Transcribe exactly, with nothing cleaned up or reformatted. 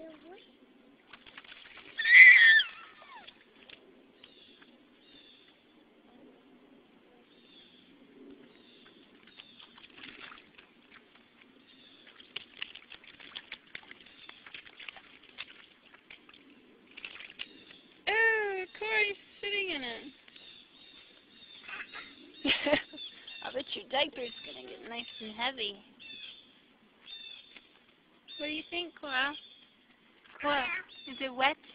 Oh, Corey's sitting in it. I bet your diaper's gonna get nice and heavy. What do you think, Cora? Cora, is it wet?